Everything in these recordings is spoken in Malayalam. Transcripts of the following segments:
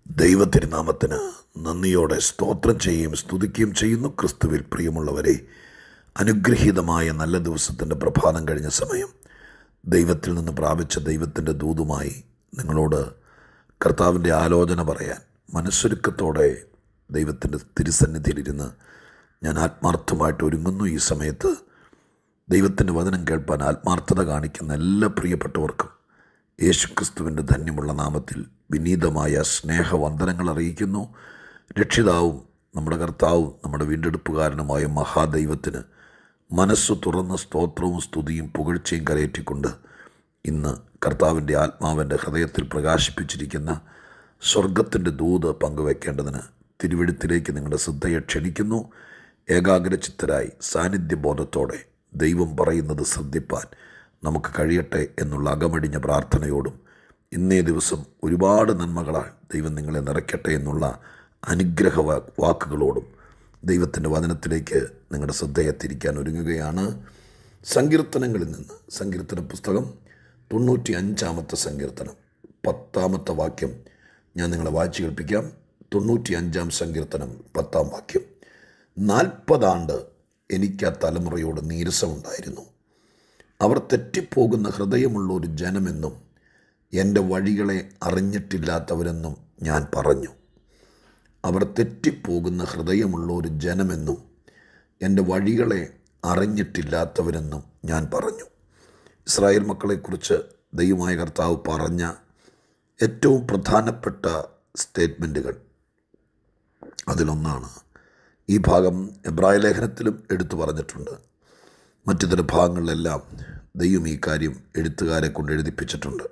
ദൈവത്തിരുനാമത്തിന് നന്ദിയോടെ സ്തോത്രം ചെയ്യുകയും സ്തുതിക്കുകയും ചെയ്യുന്നു. ക്രിസ്തുവിൽ പ്രിയമുള്ളവരെ, അനുഗ്രഹീതമായ നല്ല ദിവസത്തിൻ്റെ പ്രഭാതം കഴിഞ്ഞ സമയം ദൈവത്തിൽ നിന്ന് പ്രാപിച്ച ദൈവത്തിൻ്റെ ദൂതുമായി നിങ്ങളോട് കർത്താവിൻ്റെ ആലോചന പറയാൻ മനസ്സൊരുക്കത്തോടെ ദൈവത്തിൻ്റെ തിരുസന്നിധിയിലിരുന്ന് ഞാൻ ആത്മാർത്ഥമായിട്ട് ഒരുങ്ങുന്നു. ഈ സമയത്ത് ദൈവത്തിൻ്റെ വചനം കേൾപ്പാൻ ആത്മാർത്ഥത കാണിക്കുന്ന എല്ലാ പ്രിയപ്പെട്ടവർക്കും യേശുക്രിസ്തുവിൻ്റെ ധന്യമുള്ള നാമത്തിൽ വിനീതമായ സ്നേഹവന്ദനങ്ങൾ അറിയിക്കുന്നു. രക്ഷിതാവും നമ്മുടെ കർത്താവും നമ്മുടെ വീണ്ടെടുപ്പുകാരനുമായ മഹാദൈവത്തിന് മനസ്സു തുറന്ന സ്തോത്രവും സ്തുതിയും പുകഴ്ചയും കരയേറ്റിക്കൊണ്ട് ഇന്ന് കർത്താവിൻ്റെ ആത്മാവിൻ്റെ ഹൃദയത്തിൽ പ്രകാശിപ്പിച്ചിരിക്കുന്ന സ്വർഗത്തിൻ്റെ ദൂത് പങ്കുവയ്ക്കേണ്ടതിന് തിരുവെഴുത്തിലേക്ക് നിങ്ങളുടെ ശ്രദ്ധയെ ക്ഷണിക്കുന്നു. ഏകാഗ്രചിത്തരായി സാന്നിധ്യബോധത്തോടെ ദൈവം പറയുന്നത് ശ്രദ്ധിപ്പാൻ നമുക്ക് കഴിയട്ടെ എന്നുള്ള അകമടിഞ്ഞ പ്രാർത്ഥനയോടും ഇന്നേ ദിവസം ഒരുപാട് നന്മകളാൽ ദൈവം നിങ്ങളെ നിറയ്ക്കട്ടെ എന്നുള്ള അനുഗ്രഹ വാക്കുകളോടും ദൈവത്തിൻ്റെ വചനത്തിലേക്ക് നിങ്ങളുടെ ശ്രദ്ധയെ തിരിക്കാൻ ഒരുങ്ങുകയാണ്. സങ്കീർത്തനങ്ങളിൽ നിന്ന് സങ്കീർത്തന പുസ്തകം 95-ാമത്തെ സങ്കീർത്തനം 10-ാമത്തെ വാക്യം ഞാൻ നിങ്ങളെ വായിച്ചു കേൾപ്പിക്കാം. 95-ാം സങ്കീർത്തനം 10-ാം വാക്യം. 40 ആണ്ട് എനിക്ക് ആ തലമുറയോട് നീരസമുണ്ടായിരുന്നു. അവർ തെറ്റിപ്പോകുന്ന ഹൃദയമുള്ള ഒരു ജനമെന്നും എൻ്റെ വഴികളെ അറിഞ്ഞിട്ടില്ലാത്തവരെന്നും ഞാൻ പറഞ്ഞു. അവർ തെറ്റിപ്പോകുന്ന ഹൃദയമുള്ള ഒരു ജനമെന്നും എൻ്റെ വഴികളെ അറിഞ്ഞിട്ടില്ലാത്തവരെന്നും ഞാൻ പറഞ്ഞു. ഇസ്രായേൽ മക്കളെക്കുറിച്ച് ദൈവമായ കർത്താവ് പറഞ്ഞ ഏറ്റവും പ്രധാനപ്പെട്ട സ്റ്റേറ്റ്മെൻറ്റുകൾ അതിലൊന്നാണ്. ഈ ഭാഗം എബ്രായ ലേഖനത്തിലും എടുത്തു പറഞ്ഞിട്ടുണ്ട്. മറ്റു ചില ഭാഗങ്ങളിലെല്ലാം ദൈവം ഈ കാര്യം എഴുത്തുകാരെ കൊണ്ട് എഴുതിപ്പിച്ചിട്ടുണ്ട്.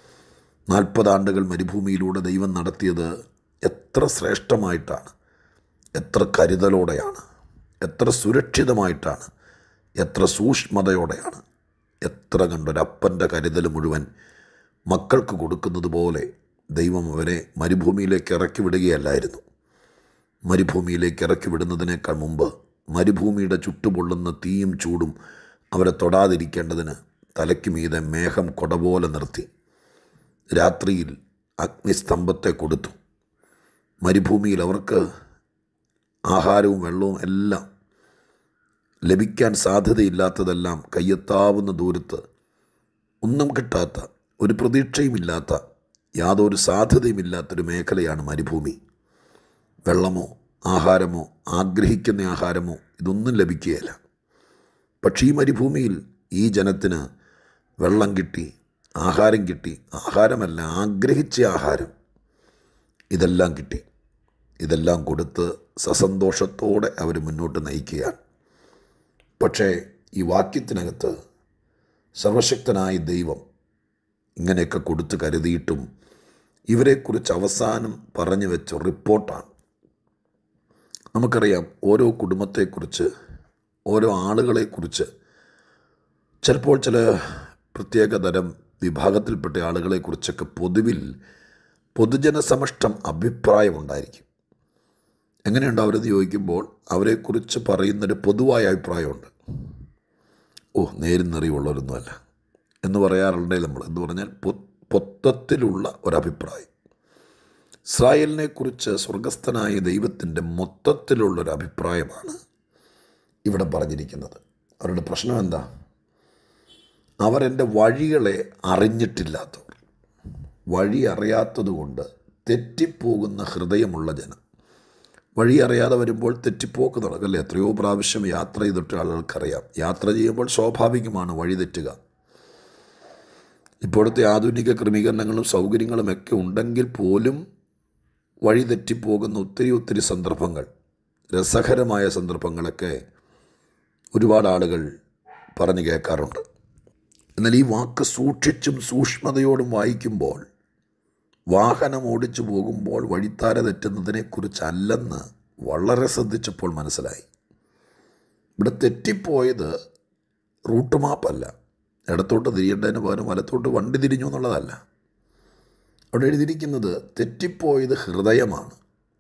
40 ആണ്ടുകൾ മരുഭൂമിയിലൂടെ ദൈവം നടത്തിയത് എത്ര ശ്രേഷ്ഠമായിട്ടാണ്, എത്ര കരുതലോടെയാണ്, എത്ര സുരക്ഷിതമായിട്ടാണ്, എത്ര സൂക്ഷ്മതയോടെയാണ്, എത്ര കണ്ടൊരപ്പൻ്റെ കരുതൽ മുഴുവൻ മക്കൾക്ക് കൊടുക്കുന്നത് പോലെ ദൈവം അവരെ മരുഭൂമിയിലേക്ക് ഇറക്കി വിടുകയല്ലായിരുന്നു. മരുഭൂമിയിലേക്ക് ഇറക്കി വിടുന്നതിനേക്കാൾ മുമ്പ് മരുഭൂമിയുടെ ചുട്ടുപൊള്ളുന്ന തീയും ചൂടും അവരെ തൊടാതിരിക്കേണ്ടതിന് തലയ്ക്ക് മീതെ മേഘം കൊടപോലെ നിർത്തി രാത്രിയിൽ അഗ്നിസ്തംഭത്തെ കൊടുത്തു. മരുഭൂമിയിൽ അവർക്ക് ആഹാരവും വെള്ളവും എല്ലാം ലഭിക്കാൻ സാധ്യതയില്ലാത്തതെല്ലാം കയ്യെത്താവുന്ന ദൂരത്ത്, ഒന്നും കിട്ടാത്ത, ഒരു പ്രതീക്ഷയുമില്ലാത്ത, യാതൊരു സാധ്യതയുമില്ലാത്തൊരു മേഖലയാണ് മരുഭൂമി. വെള്ളമോ ആഹാരമോ ആഗ്രഹിക്കുന്ന ആഹാരമോ ഇതൊന്നും ലഭിക്കുകയില്ല. പക്ഷേ ഈ മരുഭൂമിയിൽ ഈ ജനത്തിന് വെള്ളം കിട്ടി, ആഹാരം കിട്ടി. ആഹാരമല്ല, ആഗ്രഹിച്ച ആഹാരം, ഇതെല്ലാം കിട്ടി. ഇതെല്ലാം കൊടുത്ത് സസന്തോഷത്തോടെ അവർ മുന്നോട്ട് നയിക്കുകയാണ്. പക്ഷേ ഈ വാക്യത്തിനകത്ത് സർവശക്തനായ ദൈവം ഇങ്ങനെയൊക്കെ കൊടുത്ത് കരുതിയിട്ടും ഇവരെക്കുറിച്ച് അവസാനം പറഞ്ഞു വെച്ച റിപ്പോർട്ടാണ്. നമുക്കറിയാം, ഓരോ കുടുംബത്തെക്കുറിച്ച്, ഓരോ ആളുകളെക്കുറിച്ച്, ചിലപ്പോൾ ചില പ്രത്യേകതരം വിഭാഗത്തിൽപ്പെട്ട ആളുകളെക്കുറിച്ചൊക്കെ പൊതുജനസമഷ്ടം അഭിപ്രായമുണ്ടായിരിക്കും. എങ്ങനെയുണ്ട് അവരെന്ന് ചോദിക്കുമ്പോൾ അവരെക്കുറിച്ച് പറയുന്നൊരു പൊതുവായ അഭിപ്രായമുണ്ട്. നേരും നിറയുള്ളവരൊന്നുമല്ല എന്ന് പറയാറുണ്ടേ നമ്മൾ. എന്ന് പറഞ്ഞാൽ മൊത്തത്തിലുള്ള ഒരഭിപ്രായം. ഇസ്രായേലിനെക്കുറിച്ച് സ്വർഗസ്ഥനായ ദൈവത്തിൻ്റെ മൊത്തത്തിലുള്ളൊരഭിപ്രായമാണ് ഇവിടെ പറഞ്ഞിരിക്കുന്നത്. അവരുടെ പ്രശ്നം എന്താ? അവരെൻ്റെ വഴികളെ അറിഞ്ഞിട്ടില്ലാത്തവർ. വഴി അറിയാത്തതുകൊണ്ട് തെറ്റിപ്പോകുന്ന ഹൃദയമുള്ള ജനം. വഴി അറിയാതെ വരുമ്പോൾ തെറ്റിപ്പോക്ക് നടക്കല്ലേ. എത്രയോ പ്രാവശ്യം യാത്ര ചെയ്തിട്ട് ആളുകൾക്കറിയാം. യാത്ര ചെയ്യുമ്പോൾ സ്വാഭാവികമാണ് വഴി തെറ്റുക. ഇപ്പോഴത്തെ ആധുനിക ക്രമീകരണങ്ങളും സൗകര്യങ്ങളുമൊക്കെ ഉണ്ടെങ്കിൽ പോലും വഴി തെറ്റിപ്പോകുന്ന ഒത്തിരി സന്ദർഭങ്ങൾ, രസകരമായ സന്ദർഭങ്ങളൊക്കെ ഒരുപാട് ആളുകൾ പറഞ്ഞു കേൾക്കാറുണ്ട്. എന്നാൽ ഈ വാക്ക് സൂക്ഷിച്ചും സൂക്ഷ്മതയോടും വായിക്കുമ്പോൾ, വാഹനം ഓടിച്ചു പോകുമ്പോൾ വഴിത്താര തെറ്റുന്നതിനെക്കുറിച്ചല്ലെന്ന് വളരെ ശ്രദ്ധിച്ചപ്പോൾ മനസ്സിലായി. ഇവിടെ തെറ്റിപ്പോയത് റൂട്ട് മാപ്പല്ല, ഇടത്തോട്ട് തിരിയേണ്ടതിന് പകരം വലത്തോട്ട് വണ്ടി തിരിഞ്ഞു എന്നുള്ളതല്ല. അവിടെ എഴുതിയിരിക്കുന്നത് തെറ്റിപ്പോയത് ഹൃദയമാണ്.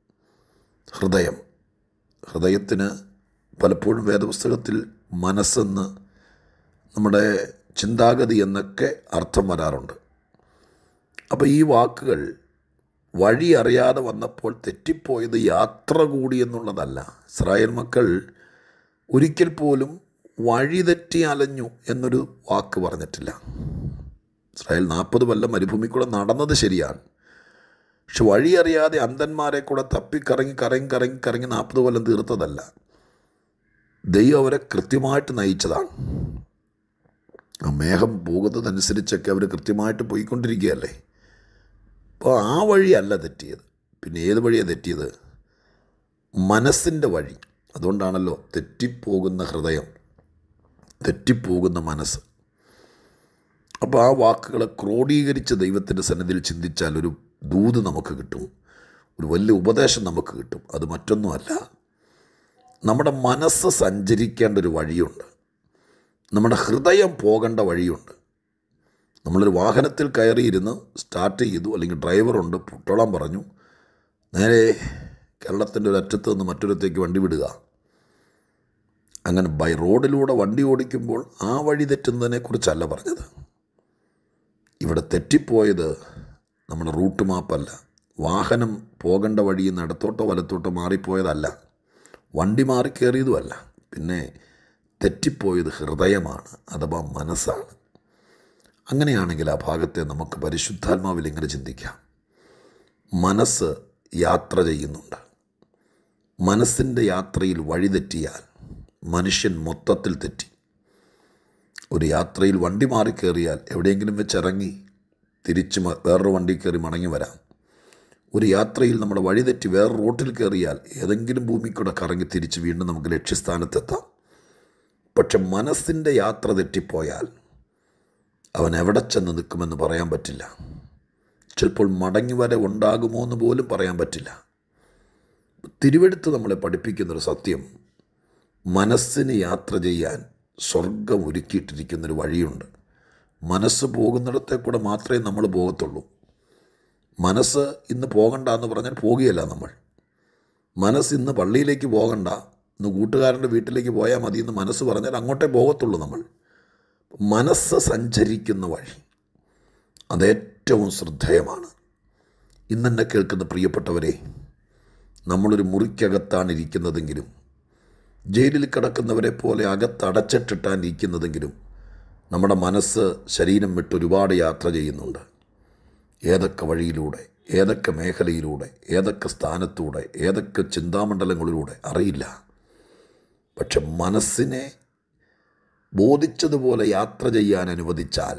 ഹൃദയത്തിന് പലപ്പോഴും വേദപുസ്തകത്തിൽ മനസ്സെന്ന്, നമ്മുടെ ചിന്താഗതി എന്നൊക്കെ അർത്ഥം വരാറുണ്ട്. അപ്പോൾ ഈ വാക്കുകൾ വഴി അറിയാതെ വന്നപ്പോൾ തെറ്റിപ്പോയത് യാത്ര കൂടി എന്നുള്ളതല്ല. ഇസ്രായേൽ മക്കൾ ഒരിക്കൽ പോലും വഴി തെറ്റി അലഞ്ഞു എന്നൊരു വാക്ക് പറഞ്ഞിട്ടില്ല. ഇസ്രായേൽ 40 കൊല്ലം മരുഭൂമി കൂടെ നടന്നത് ശരിയാണ്. പക്ഷെ വഴി അറിയാതെ അന്ധന്മാരെ കൂടെ തപ്പിക്കറങ്ങി 40 കൊല്ലം തീർത്തതല്ല. ദൈവം അവരെ കൃത്യമായിട്ട് നയിച്ചതാണ്. ആ മേഘം പോകുന്നതനുസരിച്ചൊക്കെ അവർ കൃത്യമായിട്ട് പോയിക്കൊണ്ടിരിക്കുകയല്ലേ. അപ്പോൾ ആ വഴിയല്ല തെറ്റിയത്. പിന്നെ ഏത് വഴിയാണ് തെറ്റിയത്? മനസ്സിൻ്റെ വഴി. അതുകൊണ്ടാണല്ലോ തെറ്റിപ്പോകുന്ന ഹൃദയം, തെറ്റിപ്പോകുന്ന മനസ്സ്. അപ്പോൾ ആ വാക്കുകളെ ക്രോഡീകരിച്ച് ദൈവത്തിൻ്റെ സന്നിധിയിൽ ചിന്തിച്ചാൽ ഒരു ദൂത് നമുക്ക് കിട്ടും, ഒരു വലിയ ഉപദേശം നമുക്ക് കിട്ടും. അത് മറ്റൊന്നുമല്ല, നമ്മുടെ മനസ്സ് സഞ്ചരിക്കേണ്ട ഒരു വഴിയുണ്ട്, നമ്മുടെ ഹൃദയം പോകേണ്ട വഴിയുണ്ട്. നമ്മളൊരു വാഹനത്തിൽ കയറിയിരുന്ന് സ്റ്റാർട്ട് ചെയ്തു, അല്ലെങ്കിൽ ഡ്രൈവറുണ്ട്, പൊട്ടോളാൻ പറഞ്ഞു, നേരെ കേരളത്തിൻ്റെ ഒരു അറ്റത്ത് നിന്ന് മറ്റൊരിടത്തേക്ക് വണ്ടി വിടുക. അങ്ങനെ റോഡിലൂടെ വണ്ടി ഓടിക്കുമ്പോൾ ആ വഴി തെറ്റുന്നതിനെക്കുറിച്ചല്ല പറഞ്ഞത്. ഇവിടെ തെറ്റിപ്പോയത് നമ്മുടെ റൂട്ട് മാപ്പല്ല, വാഹനം പോകേണ്ട വഴിയിൽ നിന്ന് ഇടത്തോട്ടോ വലത്തോട്ടോ മാറിപ്പോയതല്ല, വണ്ടി മാറിക്കേറിയതുമല്ല. പിന്നെ തെറ്റിപ്പോയത് ഹൃദയമാണ്, അഥവാ മനസ്സാണ്. അങ്ങനെയാണെങ്കിൽ ആ ഭാഗത്തെ നമുക്ക് പരിശുദ്ധാത്മാവിൽ ഇങ്ങനെ ചിന്തിക്കാം. മനസ്സ് യാത്ര ചെയ്യുന്നുണ്ട്. മനസ്സിൻ്റെ യാത്രയിൽ വഴിതെറ്റിയാൽ മനുഷ്യൻ മൊത്തത്തിൽ തെറ്റി. ഒരു യാത്രയിൽ വണ്ടി മാറിക്കേറിയാൽ എവിടെയെങ്കിലും വെച്ചിറങ്ങി തിരിച്ച് വേറൊരു വണ്ടി കയറി മടങ്ങി വരാം. ഒരു യാത്രയിൽ നമ്മുടെ വഴിതെറ്റി വേറെ റോട്ടിൽ കയറിയാൽ ഏതെങ്കിലും ഭൂമിക്കൂടെ കറങ്ങി തിരിച്ച് വീണ്ടും നമുക്ക് ലക്ഷ്യസ്ഥാനത്തെത്താം. പക്ഷെ മനസ്സിൻ്റെ യാത്ര തെറ്റിപ്പോയാൽ അവൻ എവിടെ ചെന്ന് നിൽക്കുമെന്ന് പറയാൻ പറ്റില്ല. ചിലപ്പോൾ മടങ്ങി വരെ ഉണ്ടാകുമോ എന്ന് പോലും പറയാൻ പറ്റില്ല. തിരുവെടുത്ത് നമ്മളെ പഠിപ്പിക്കുന്നൊരു സത്യം, മനസ്സിന് യാത്ര ചെയ്യാൻ സ്വർഗം ഒരുക്കിയിട്ടിരിക്കുന്നൊരു വഴിയുണ്ട്. മനസ്സ് പോകുന്നിടത്തെ കൂടെ മാത്രമേ നമ്മൾ പോകത്തുള്ളൂ. മനസ്സ് ഇന്ന് പോകണ്ട എന്ന് പറഞ്ഞാൽ പോകുകയല്ല നമ്മൾ. മനസ്സ് ഇന്ന് പള്ളിയിലേക്ക് പോകണ്ട, ഇന്ന് കൂട്ടുകാരൻ്റെ വീട്ടിലേക്ക് പോയാൽ മതി എന്ന് മനസ്സ് പറഞ്ഞാൽ അങ്ങോട്ടേ പോകത്തുള്ളൂ നമ്മൾ. മനസ്സ് സഞ്ചരിക്കുന്ന വഴി അതേറ്റവും ശ്രദ്ധേയമാണ്. ഇന്നെന്നെ കേൾക്കുന്ന പ്രിയപ്പെട്ടവരെ, നമ്മളൊരു മുറിക്കകത്താണ് ഇരിക്കുന്നതെങ്കിലും, ജയിലിൽ കിടക്കുന്നവരെ പോലെ അകത്തടച്ചിട്ടിട്ടാണ് ഇരിക്കുന്നതെങ്കിലും, നമ്മുടെ മനസ്സ് ശരീരം വിട്ട് ഒരുപാട് യാത്ര ചെയ്യുന്നുണ്ട്. ഏതൊക്കെ വഴിയിലൂടെ, ഏതൊക്കെ മേഖലയിലൂടെ, ഏതൊക്കെ സ്ഥാനത്തൂടെ, ഏതൊക്കെ ചിന്താമണ്ഡലങ്ങളിലൂടെ അറിയില്ല. പക്ഷെ മനസ്സിനെ ബോധിച്ചതുപോലെ യാത്ര ചെയ്യാൻ അനുവദിച്ചാൽ,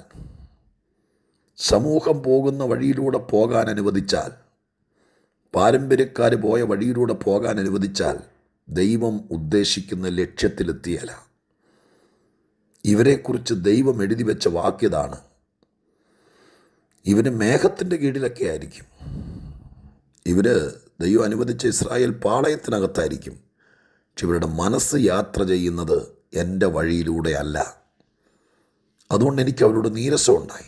സമൂഹം പോകുന്ന വഴിയിലൂടെ പോകാൻ അനുവദിച്ചാൽ, പാരമ്പര്യക്കാർ പോയ വഴിയിലൂടെ പോകാൻ അനുവദിച്ചാൽ ദൈവം ഉദ്ദേശിക്കുന്ന ലക്ഷ്യത്തിലെത്തിയല്ല. ഇവരെക്കുറിച്ച് ദൈവം എഴുതി വെച്ച വാക്യതാണ്. ഇവർ മേഘത്തിൻ്റെ കീഴിലൊക്കെ ആയിരിക്കും, ഇവർ ദൈവം അനുവദിച്ച ഇസ്രായേൽ പാളയത്തിനകത്തായിരിക്കും. പക്ഷെ ഇവരുടെ മനസ്സ് യാത്ര ചെയ്യുന്നത് എൻ്റെ വഴിയിലൂടെ അല്ല. അതുകൊണ്ട് എനിക്ക് അവരോട് നീരസമുണ്ടായി.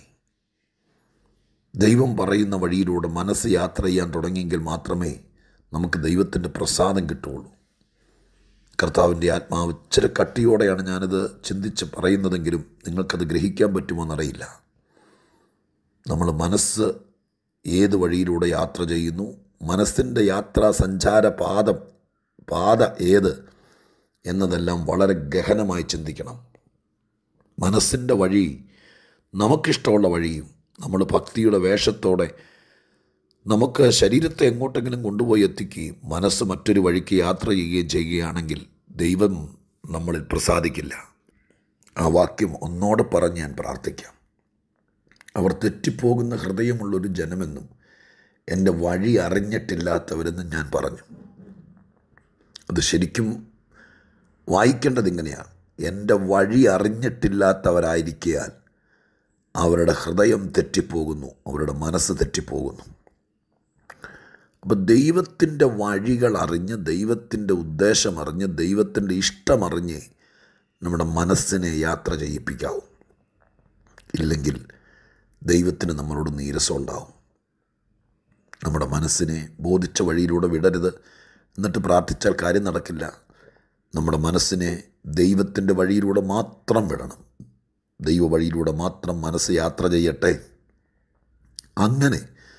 ദൈവം പറയുന്ന വഴിയിലൂടെ മനസ്സ് യാത്ര ചെയ്യാൻ തുടങ്ങിയെങ്കിൽ മാത്രമേ നമുക്ക് ദൈവത്തിൻ്റെ പ്രസാദം കിട്ടുകയുള്ളൂ. കർത്താവിൻ്റെ ആത്മാവ് ഇച്ചിരി കട്ടിയോടെയാണ് ഞാനത് ചിന്തിച്ച് പറയുന്നതെങ്കിലും നിങ്ങൾക്കത് ഗ്രഹിക്കാൻ പറ്റുമോ എന്നറിയില്ല. നമ്മൾ മനസ്സ് ഏത് വഴിയിലൂടെ യാത്ര ചെയ്യുന്നു, മനസ്സിൻ്റെ യാത്രാ സഞ്ചാര പാത ഏത് എന്നതെല്ലാം വളരെ ഗഹനമായി ചിന്തിക്കണം. മനസ്സിൻ്റെ വഴി നമുക്കിഷ്ടമുള്ള വഴിയും, നമ്മൾ ഭക്തിയുടെ വേഷത്തോടെ നമുക്ക് ശരീരത്തെ എങ്ങോട്ടെങ്കിലും കൊണ്ടുപോയി എത്തിക്കുകയും മനസ്സ് മറ്റൊരു വഴിക്ക് യാത്ര ചെയ്യുകയും ചെയ്യുകയാണെങ്കിൽ ദൈവം നമ്മളിൽ പ്രസാദിക്കില്ല. ആ വാക്യം ഒന്നോടെ പറഞ്ഞ് ഞാൻ പ്രാർത്ഥിക്കാം. അവർ തെറ്റിപ്പോകുന്ന ഹൃദയമുള്ളൊരു ജനമെന്നും എൻ്റെ വഴി അറിഞ്ഞിട്ടില്ലാത്തവരെന്നും ഞാൻ പറഞ്ഞു. അത് ശരിക്കും വായിക്കേണ്ടത് ഇങ്ങനെയാണ്: എൻ്റെ വഴി അറിഞ്ഞിട്ടില്ലാത്തവരായിരിക്കാൻ അവരുടെ ഹൃദയം തെറ്റിപ്പോകുന്നു, അവരുടെ മനസ്സ് തെറ്റിപ്പോകുന്നു. അപ്പോൾ ദൈവത്തിൻ്റെ വഴികൾ അറിഞ്ഞ്, ദൈവത്തിൻ്റെ ഉദ്ദേശമറിഞ്ഞ്, ദൈവത്തിൻ്റെ ഇഷ്ടമറിഞ്ഞ് നമ്മുടെ മനസ്സിനെ യാത്ര ചെയ്യിപ്പിക്കാവും. ഇല്ലെങ്കിൽ ദൈവത്തിന് നമ്മളോട് നീരസം ഉണ്ടാവും. നമ്മുടെ മനസ്സിനെ ബോധിച്ച വഴിയിലൂടെ വിടരുത്. എന്നിട്ട് പ്രാർത്ഥിച്ചാൽ കാര്യം നടക്കില്ല. നമ്മുടെ മനസ്സിനെ ദൈവത്തിൻ്റെ വഴിയിലൂടെ മാത്രം വിടണം. ദൈവ വഴിയിലൂടെ മാത്രം മനസ്സ് യാത്ര ചെയ്യട്ടെ. അങ്ങനെ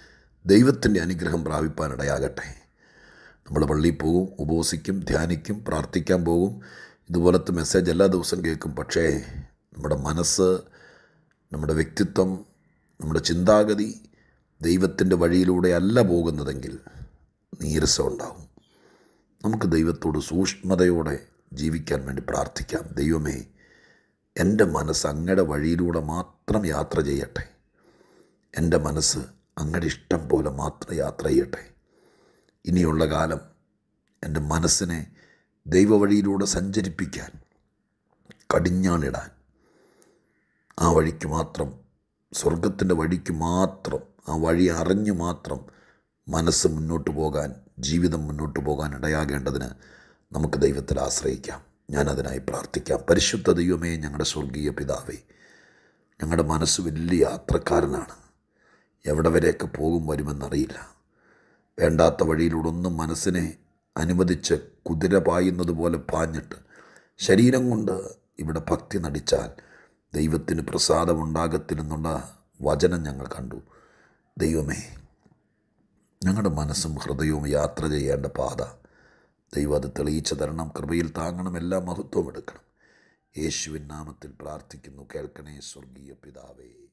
ദൈവത്തിൻ്റെ അനുഗ്രഹം പ്രാപിപ്പാനിടയാകട്ടെ. നമ്മൾ പള്ളിയിൽ പോകും, ഉപവസിക്കും, ധ്യാനിക്കും, പ്രാർത്ഥിക്കാൻ പോകും, ഇതുപോലത്തെ മെസ്സേജ് എല്ലാ ദിവസവും കേൾക്കും. പക്ഷേ നമ്മുടെ മനസ്സ്, നമ്മുടെ വ്യക്തിത്വം, നമ്മുടെ ചിന്താഗതി ദൈവത്തിൻ്റെ വഴിയിലൂടെ അല്ല പോകുന്നതെങ്കിൽ നീരസം ഉണ്ടാവും. നമുക്ക് ദൈവത്തോട് സൂക്ഷ്മതയോടെ ജീവിക്കാൻ വേണ്ടി പ്രാർത്ഥിക്കാം. ദൈവമേ, എൻ്റെ മനസ്സ് അങ്ങയുടെ വഴിയിലൂടെ മാത്രം യാത്ര ചെയ്യട്ടെ. എൻ്റെ മനസ്സ് അങ്ങയുടെ ഇഷ്ടം പോലെ മാത്രം യാത്ര ചെയ്യട്ടെ. ഇനിയുള്ള കാലം എൻ്റെ മനസ്സിനെ ദൈവവഴിയിലൂടെ സഞ്ചരിപ്പിക്കാൻ, കടിഞ്ഞാണിടാൻ, ആ വഴിക്ക് മാത്രം, സ്വർഗത്തിൻ്റെ വഴിക്ക് മാത്രം, ആ വഴി അറിഞ്ഞു മാത്രം മനസ്സ് മുന്നോട്ട് പോകാൻ, ജീവിതം മുന്നോട്ട് പോകാൻ ഇടയാകേണ്ടതിന് നമുക്ക് ദൈവത്തിൽ ആശ്രയിക്കാം. ഞാനതിനായി പ്രാർത്ഥിക്കാം. പരിശുദ്ധ ദൈവമേ, ഞങ്ങളുടെ സ്വർഗീയ പിതാവേ, ഞങ്ങളുടെ മനസ്സ് വലിയ യാത്രക്കാരനാണ്. എവിടെ വരെയൊക്കെ പോകും വരുമെന്നറിയില്ല. വേണ്ടാത്ത വഴിയിലൂടെ ഒന്നും മനസ്സിനെ അനുവദിച്ച് കുതിര പായുന്നത് പോലെ പാഞ്ഞിട്ട് ശരീരം കൊണ്ട് ഇവിടെ ഭക്തി നടിച്ചാൽ ദൈവത്തിന് പ്രസാദമുണ്ടാകത്തില്ലെന്നുള്ള വചനം ഞങ്ങൾ കണ്ടു. ദൈവമേ, ഞങ്ങളുടെ മനസ്സും ഹൃദയവും യാത്ര ചെയ്യേണ്ട പാത ദൈവം അത് തെളിയിച്ചു തരണം. കൃപയിൽ താങ്ങണം. എല്ലാ മഹത്വവും എടുക്കണം. യേശുവിൻ നാമത്തിൽ പ്രാർത്ഥിക്കുന്നു. കേൾക്കണേ സ്വർഗീയ പിതാവേ.